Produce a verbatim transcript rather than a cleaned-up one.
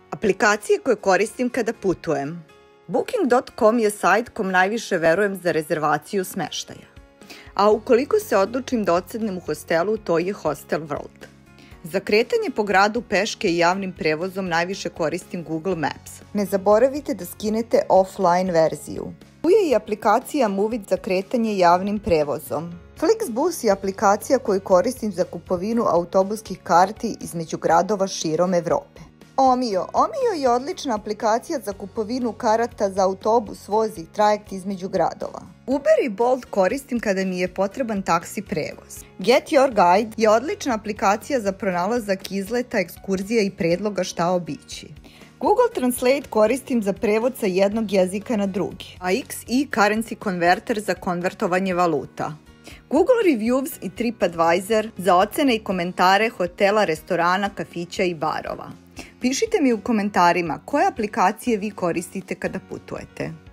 Aplikacije koje koristim kada putujem. Booking dot com je sajt kom najviše verujem za rezervaciju smeštaja. A ukoliko se odlučim da odsednem u hostelu, to je Hostel World. Za kretanje po gradu peške i javnim prevozom najviše koristim Google Maps. Ne zaboravite da skinete offline verziju. Tu je i aplikacija Movit za kretanje javnim prevozom. Flixbus je aplikacija koju koristim za kupovinu autobuskih karti između gradova širom Evrope. Omio. Omio je odlična aplikacija za kupovinu karata za autobus, voz i trajekt između gradova. Uber i Bolt koristim kada mi je potreban taksi prevoz. Get Your Guide je odlična aplikacija za pronalazak izleta, ekskurzija i predloga šta obići. Google Translate koristim za prevod sa jednog jezika na drugi, a X E Currency Converter za konvertovanje valuta. Google Reviews i TripAdvisor za ocene i komentare hotela, restorana, kafića i barova. Pišite mi u komentarima koje aplikacije vi koristite kada putujete.